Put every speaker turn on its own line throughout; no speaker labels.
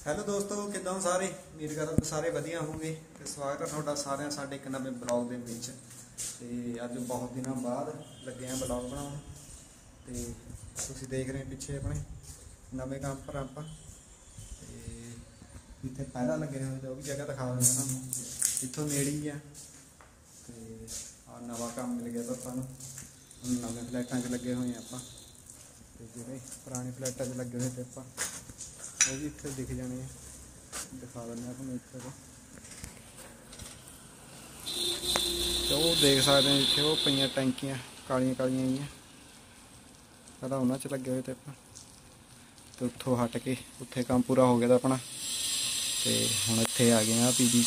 Hello ਦੋਸਤੋ, ਕਿੱਦਾਂ ਸਾਰੇ? ਉਮੀਦ ਕਰਦਾ ਤੁਸੀਂ ਸਾਰੇ ਵਧੀਆ ਹੋਵੋਗੇ ਤੇ ਸਵਾਗਤ ਹੈ ਤੁਹਾਡਾ ਸਾਰਿਆਂ ਸਾਡੇ ਇੱਕ ਨਵੇਂ ਬਲੌਗ ਦੇ ਵਿੱਚ। ਤੇ ਅੱਜ ਬਹੁਤ ਦਿਨਾਂ ਬਾਅਦ ਲੱਗੇ ਆ ਬਲੌਗ ਬਣਾਉਣ ਤੇ ਤੁਸੀਂ ਦੇਖ ਰਹੇ ਪਿੱਛੇ ਆਪਣੇ ਨਵੇਂ ਕੰਮ ਪਰ ਆਪਾਂ ਤੇ ਜਿੱਥੇ ਪਹਿਲਾਂ ਲੱਗੇ ਹੋਏ ਤੇ ਉਹ ਵੀ ਜਗ੍ਹਾ ਦਿਖਾ ਦਿੰਦੇ ਹਾਂ ਤੁਹਾਨੂੰ। ਇੱਥੋਂ ਨੇੜੇ ਹੀ ਆ ਤੇ ਆ ਨਵਾਂ ਕੰਮ ਮਿਲ ਗਿਆ ਤਾਂ ਸਾਨੂੰ। ਹੁਣ ਨਵੇਂ ਫਲੈਟਾਂ 'ਚ ਲੱਗੇ ਹੋਏ ਆਪਾਂ ਤੇ ਜਿਹੜੇ ਪੁਰਾਣੇ ਫਲੈਟਾਂ 'ਚ ਲੱਗੇ ਹੋਏ ਤੇ ਆਪਾਂ ਉਹ भी इतने दिख जाने दिखा दें अपने इतने तो वो देख सकते हैं जिथे वो पई टैंकियां कालियां कालियां ही पहला उन्होंने लगे हुए थे तो उतों हट के उत्थे काम पूरा हो गया था अपना तो हुण इत्थे आ गए हैं पीजी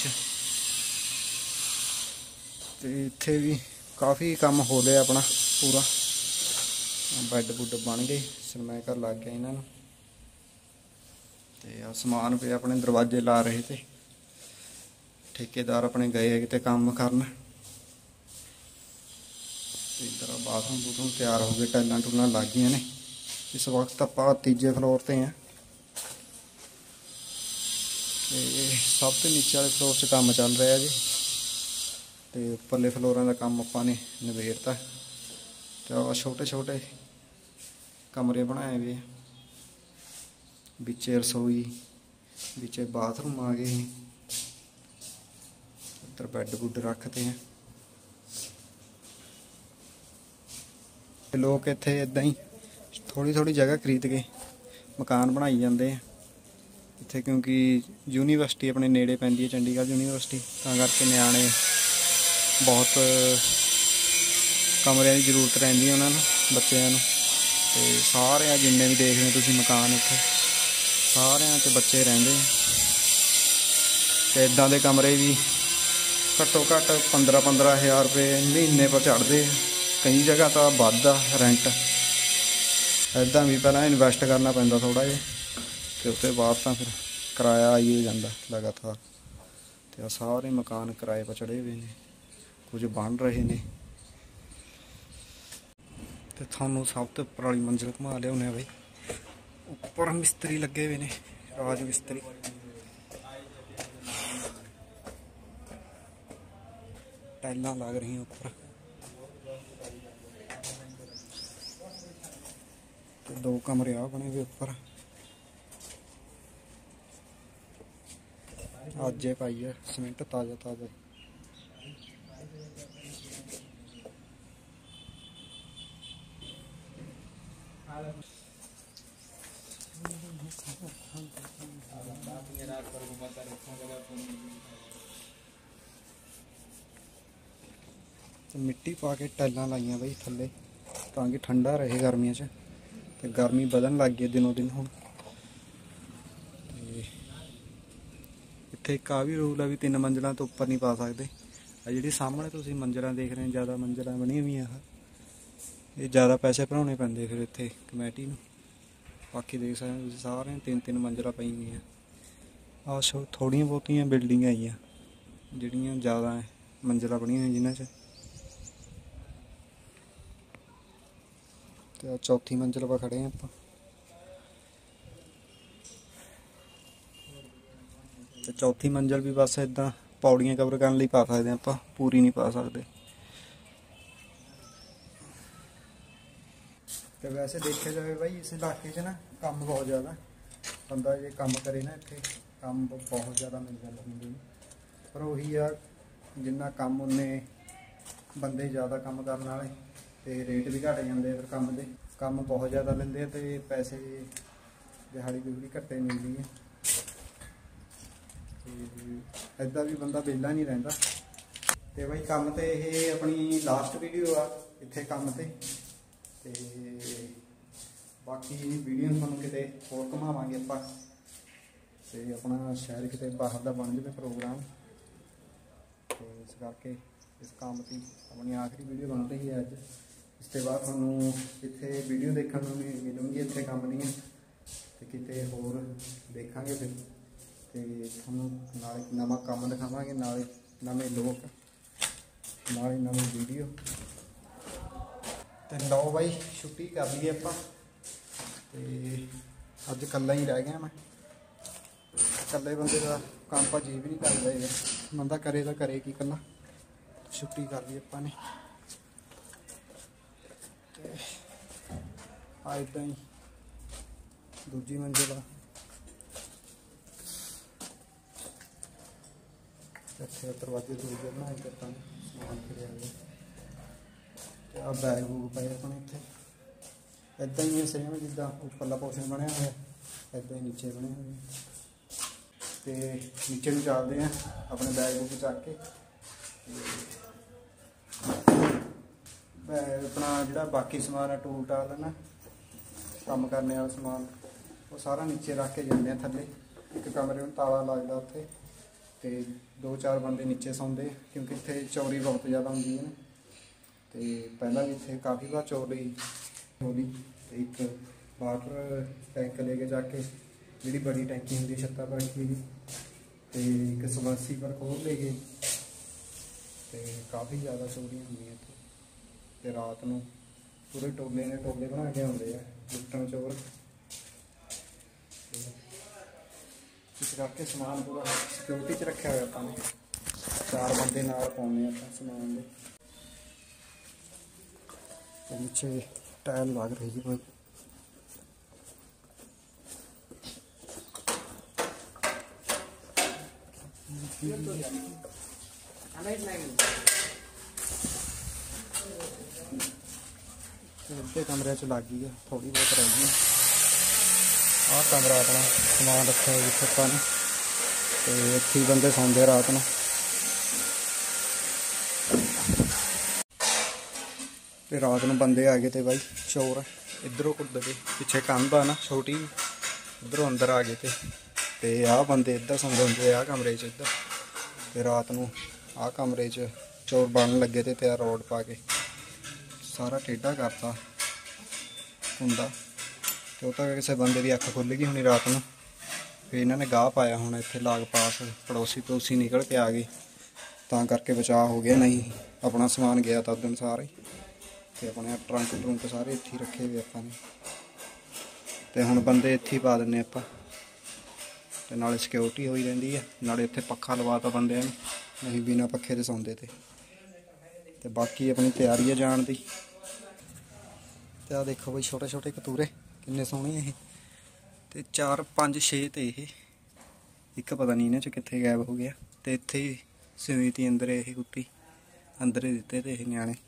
तो इत्थे भी काफ़ी काम हो लिया अपना पूरा। बैड बुड बन गए, सनमाइका लग गया इन्होंने तो समान पे अपने दरवाजे ला रहे थे। ठेकेदार अपने गए कितने काम करन। इधर बाथरूम बूथरूम तैयार हो गए, टाइलां टूलां लग गई ने। इस वक्त आप तीजे फ्लोर पर हैं सब तो नीचे वाले फ्लोर से काम चल रहा है जी। तो उपरले फ्लोरां का काम आपां ने नवेड़ता तो छोटे छोटे कमरे बनाए हुए बिचे रसोई बिचे बाथरूम आ गए। इधर बैड बुड रखते हैं। लोग इत्थे इदां ही थोड़ी थोड़ी जगह खरीद के मकान बनाई जाते हैं इत्थे, क्योंकि यूनीवर्सिटी अपने नेड़े पैंदी है, चंडीगढ़ यूनीवर्सिटी, तां करके न्याणे बहुत कमरिਆਂ की जरूरत रहिंदी है उन्होंने बच्चों नूं। ते सारे जिन्ने भी देख रहे तुसीं मकान इत्थे सारे बच्चे रेंदे ते इदां दे कमरे भी घट्टो घट्ट 15-15 हज़ार रुपये महीने पर चढ़ते। कई जगह तो वध आ रेंट। इदां भी पहला इन्वेस्ट करना पैंदा थोड़ा जिहा ते उसके बाद तो फिर किराया आई हो जाता लगातार। तो सारे मकान किराए पर चढ़े हुए हैं, कुछ बन रहे हैं। तो थानू सब तो उपर वाली मंजिल घुमा लिया बई। उपर मिस्त्री लगे हुए ने, राज मिस्त्री। टाइलां लग रही उपर तो 2 कमरे आ बने हुए उपर। अज पाई है सीमेंट ताज़ा ताज़ा। तो मिट्टी पा के टाइलां लाइया बई थले ताकि ठंडा रहे गर्मियों च। तो गर्मी बदन लग गई दिनों दिन। हुण इत्थे एक आ भी रूल है भी 3 मंजिलों तो उपर नहीं पा सकते। जी सामने तुसीं मंजिलां देख रहे हैं, ज़्यादा मंजिलां बनी हुई हैं, ये ज़्यादा पैसे भराने पैंदे फिर इत्थे कमेटी नूं। बाकी देख सकते हैं सारे 3-3 मंजिलां पई हुई हैं। आ थोड़ियां बहुतियां बिल्डिंगां आई हैं जिहड़ियां ज़्यादा मंजिलां बनी हुई जिन्हां च। तो चौथी मंजिल पर खड़े हैं आप। तो चौथी मंजिल भी बस इदा पौड़ियां कवर करने लई पा सकते हैं, आप पूरी नहीं पा सकते। तो वैसे देखा जाए भाई इस इलाके च ना काम बहुत ज़्यादा। बंदा जो काम करे ना इत्थे काम बहुत ज़्यादा मिल जाता बंदे नूं। पर उही आ जिन्ना काम उन्ने बंदे ज़्यादा काम करने वाले तो रेट भी घट जाते फिर काम के। काम बहुत ज़्यादा लेंदे तो पैसे दिहाड़ी दिहूड़ी घट्टे मिलती है। इदा भी बंदा वेला नहीं रहिंदा। तो बई काम तो ये अपनी लास्ट वीडियो आ इत्थे काम ते बाकी वीडियो तुहानूं किते होर घुमावांगे आपां ते अपना शहर किते बाहर दा बन जाए प्रोग्राम। तो इस करके इस काम की अपनी आखिरी वीडियो बन रही है अज। इसके बाद तुहानूं इत्थे वीडियो देखने को मिलूंगी इत्थे काम दीयां ते किते होर देखांगे फिर ते तुहानूं नाले नवां काम दिखावांगे, नाले नवे लोग, नाले नवी वीडियो। तो लो भाई छुट्टी कर लीए आपां ते अज कल्ला ही रह गया मैं। ਇਕੱਲੇ ਬੰਦੇ ਦਾ ਕੰਮ ਭਾਜੀ ਵੀ ਨਹੀਂ ਕਰਦਾ ਇਹ ਬੰਦਾ ਕਰੇ ਤਾਂ ਕਰੇ ਕੀ ਇਕੱਲਾ। ਛੁੱਟੀ ਕਰ ਲਈ ਆਪਾਂ ਨੇ ਤੇ ਆ ਇੱਦਾਂ ਹੀ ਦੂਜੀ ਮੰਜ਼ਿਲ ਆ। ਇੱਥੇ ਦਰਵਾਜ਼ੇ ਦੂਜੇ ਬਣਾਏ ਤੇ ਆਪਾਂ ਸਮਾਨ ਖੜਿਆ ਗਿਆ ਤੇ ਆ ਬੈਗ ਬੂਗ ਪਏ ਆਪਣੇ ਇੱਥੇ। ਇੱਦਾਂ ਹੀ ਸੇਮ ਜਿੱਦਾਂ ਉੱਪਰਲਾ ਪੋਰਸ਼ਨ ਬਣਿਆ ਹੋਇਆ ਇੱਦਾਂ ਹੀ ਨੀਚੇ ਬਣੇ ਹੋਏ ਤੇ ਨੀਚੇ ਨੂੰ ਚੱਲਦੇ ਆ ਆਪਣੇ ਬੈਗ ਬੂਗ ਚੱਕ ਕੇ। ਆਪਣਾ ਜਿਹੜਾ ਬਾਕੀ ਸਮਾਨ ਹੈ ਟੂਲ ਟਾਲ ਹੈ ਨਾ ਕੰਮ ਕਰਨੇ ਵਾਲਾ ਸਮਾਨ ਉਹ ਸਾਰਾ ਨੀਚੇ ਰੱਖ ਕੇ ਜਾਂਦੇ ਆ ਥੱਲੇ। ਇੱਕ ਕਮਰੇ ਨੂੰ ਤਾਲਾ ਲੱਗਦਾ ਉੱਥੇ ਤੇ 2-4 ਬੰਦੇ ਨੀਚੇ ਸੌਂਦੇ ਕਿਉਂਕਿ ਇੱਥੇ ਚੋਰੀ ਬਹੁਤ ਜ਼ਿਆਦਾ ਹੁੰਦੀ ਹੈ ਤੇ ਪਹਿਲਾਂ ਵੀ ਇੱਥੇ ਕਾਫੀ ਵਾਰ ਚੋਰੀ ਹੋਈ। ਤੇ ਇੱਕ ਵਾਟਰ ਟੈਂਕ ਲੈ ਕੇ ਜਾ ਕੇ ਜਿਹੜੀ ਬੜੀ ਟੈਂਕੀ ਹੁੰਦੀ ਛੱਤਾਂ ਪਰ ਰੱਖੀ ਦੀ ਤੇ ਇੱਕ ਸਵਾਸੀ ਪਰ ਖੋਲ ਲੈ ਗਏ ਤੇ ਕਾਫੀ ਜ਼ਿਆਦਾ ਚੋਰੀਆਂ ਹੁੰਦੀਆਂ ਇੱਥੇ। ਤੇ ਰਾਤ ਨੂੰ ਪੂਰੇ ਟੋਲੇ ਬਣਾ ਕੇ ਆਉਂਦੇ ਆ ਲੁੱਟਣ ਚੋਰ। ਇਸ ਕਰਕੇ ਸਮਾਨ ਪੂਰਾ ਸਿਕਿਉਰਿਟੀ 'ਚ ਰੱਖਿਆ ਹੋਇਆ ਆਪਾਂ ਨੇ। 4 ਬੰਦੇ ਨਾਲ ਪਾਉਂਦੇ ਆਪਾਂ ਸਮਾਨ ਦੇ। ਤੇ ਨੀਚੇ टाइल लग रही है भाई। अद्धे कमरे च लग गई है थोड़ी बहुत रह गई। आ कमरा अपना समान रखा है जिथे अपन इत्थे बंदे सौंदे रात को। ਤੇ ਰਾਤ ਨੂੰ ਬੰਦੇ ਆ ਗਏ ਤੇ ਬਾਈ ਚੋਰ ਇਧਰੋਂ ਕੁੱਦਦੇ ਪਿੱਛੇ ਕੰਧ ਆ ਨਾ ਛੋਟੀ ਇਧਰੋਂ ਅੰਦਰ ਆ ਗਏ ਤੇ ਆਹ ਬੰਦੇ ਇੱਧਰ ਸੌਂਦੇ ਹੁੰਦੇ ਆ ਕਮਰੇ 'ਚ ਇੱਧਰ। ਤੇ ਰਾਤ ਨੂੰ ਆਹ ਕਮਰੇ 'ਚ ਚੋਰ ਬਣਨ ਲੱਗੇ ਤੇ ਪਿਆ ਰੋਡ ਪਾ ਕੇ ਸਾਰਾ ਟੇਢਾ ਕਰਤਾ ਹੁੰਦਾ। ਤੇ ਉਹ ਤਾਂ ਕਿਸੇ ਬੰਦੇ ਦੀ ਅੱਖ ਖੁੱਲ੍ਹ ਗਈ ਹੋਣੀ ਰਾਤ ਨੂੰ। ਫਿਰ ਇਹਨਾਂ ਨੇ ਗਾਹ ਪਾਇਆ ਹੁਣ ਇੱਥੇ ਲਾਗ ਪਾਸ ਪੜੋਸੀ ਨਿਕਲ ਕੇ ਆ ਗਏ ਤਾਂ ਕਰਕੇ ਬਚਾਅ ਹੋ ਗਿਆ। ਨਹੀਂ ਆਪਣਾ ਸਮਾਨ ਗਿਆ ਤਾਂ ਉਦੋਂ ਸਾਰਾ ਹੀ ਤੇ ਆਪਣੇ ਟਰੰਕ ਸਾਰੇ ਇੱਥੇ ਹੀ ਰੱਖੇ ਹੋਏ ਆਪਾਂ ਨੇ। ਤੇ ਹੁਣ ਬੰਦੇ ਇੱਥੇ ਹੀ ਪਾ ਦਿੰਦੇ ਆਪਾਂ ਤੇ ਨਾਲੇ ਸਿਕਿਉਰਿਟੀ ਹੋਈ ਰਹਿੰਦੀ ਹੈ ਨਾਲੇ ਇੱਥੇ ਪੱਖਾ ਲਵਾਤਾ ਬੰਦਿਆਂ ਨੂੰ ਨਹੀਂ ਬਿਨਾਂ ਪੱਖੇ ਦੇ ਸੌਂਦੇ ਤੇ ਬਾਕੀ ਆਪਣੀ ਤਿਆਰੀ ਹੈ ਜਾਣ ਦੀ। ਤੇ ਆ ਦੇਖੋ ਬਈ ਛੋਟੇ ਛੋਟੇ ਕਤੂਰੇ ਕਿੰਨੇ ਸੋਹਣੇ ਇਹ ਤੇ 4 5 6 ਤੇ ਇਹ ਇੱਕ ਪਤਾ ਨਹੀਂ ਇਹਨਾਂ 'ਚ ਕਿੱਥੇ ਗਾਇਬ ਹੋ ਗਿਆ। ਤੇ ਇੱਥੇ ਹੀ ਸਮਿਤੀ ਅੰਦਰ ਇਹ ਕੁੱਤੀ ਅੰਦਰ ਹੀ ਦਿੱਤੇ ਤੇ ਇਹ ਨਿਆਣੇ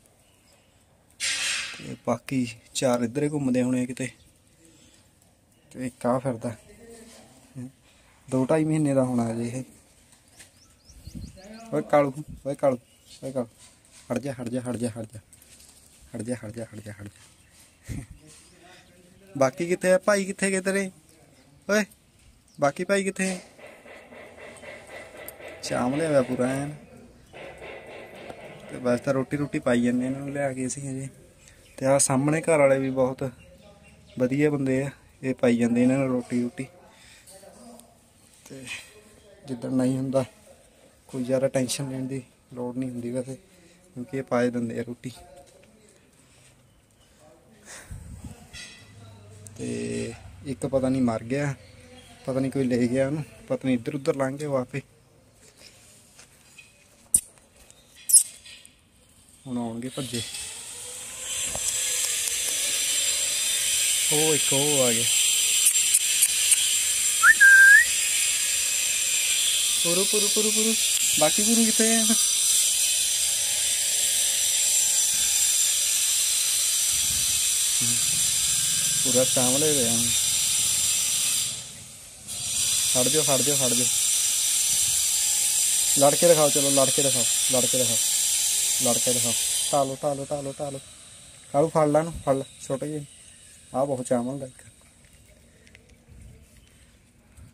ਤੇ ਬਾਕੀ 4 ਇੱਧਰ ਹੀ ਘੁੰਮਦੇ ਹੋਣੇ ਕਿਤੇ। ਤੇ ਇੱਕ ਆ ਫਿਰਦਾ 2-2.5 ਮਹੀਨੇ ਦਾ ਹੋਣਾ ਅਜੇ ਇਹ। ਓਏ ਕਾਲੂ ਓਏ ਕਾਲੂ ਓਏ ਕਾਲੂ ਹਟ ਜਾ। ਬਾਕੀ ਕਿੱਥੇ ਆ ਭਾਈ? ਕਿੱਥੇ ਗਏ ਤੇਰੇ? ਓਏ ਬਾਕੀ ਭਾਈ ਕਿੱਥੇ? ਸ਼ਾਮ ਲਿਆ ਹੋਇਆ ਪੂਰਾ ਐਨ। ਤੇ ਬਸ ਤਾਂ ਰੋਟੀ ਪਾਈ ਜਾਂਦੇ ਇਹਨਾਂ ਨੂੰ ਲਿਆ ਕੇ ਅਸੀਂ ਅਜੇ। ਤੇ ਆਹ ਸਾਹਮਣੇ ਘਰ ਵਾਲੇ ਵੀ ਬਹੁਤ ਵਧੀਆ ਬੰਦੇ ਆ ਇਹ ਪਾਈ ਜਾਂਦੇ ਇਹਨਾਂ ਨੂੰ ਰੋਟੀ। ਤੇ ਜਿੱਦਣ ਨਹੀਂ ਹੁੰਦਾ ਕੋਈ ਜ਼ਿਆਦਾ ਟੈਨਸ਼ਨ ਲੈਣ ਦੀ ਲੋੜ ਨਹੀਂ ਹੁੰਦੀ ਵੈਸੇ ਕਿਉਂਕਿ ਇਹ ਪਾਏ ਦਿੰਦੇ ਆ ਰੋਟੀ। ਤੇ ਇੱਕ ਪਤਾ ਨਹੀਂ ਮਰ ਗਿਆ ਪਤਾ ਨਹੀਂ ਕੋਈ ਲੈ ਗਿਆ ਉਹਨੂੰ ਪਤਾ ਨਹੀਂ ਇੱਧਰ ਉੱਧਰ ਲੰਘ ਗਏ ਵਾਪੇ। ਹੁਣ ਆਉਣਗੇ ਭੱਜੇ। ਉਹ ਇੱਕ ਉਹ ਆ ਗਿਆ ਪੁਰੂ ਬਾਕੀ ਪੁਰੂ ਕਿੱਥੇ ਆ? ਪੂਰਾ ਸਾਹਮਣੇ ਰਿਹਾ ਖੜ ਜਾਓ ਲੜ ਕੇ ਦਿਖਾਓ। ਚਲੋ ਲੜ ਕੇ ਦਿਖਾਓ। ਟਾਲੋ ਕਾਲੂ ਫੜ ਲਾ ਨੂੰ ਫੜ ਲਾ ਛੋਟੇ ਜਿਹੇ। ਆਹ ਬਹੁਤ ਚਾਵਲ ਦਾ ਇੱਕ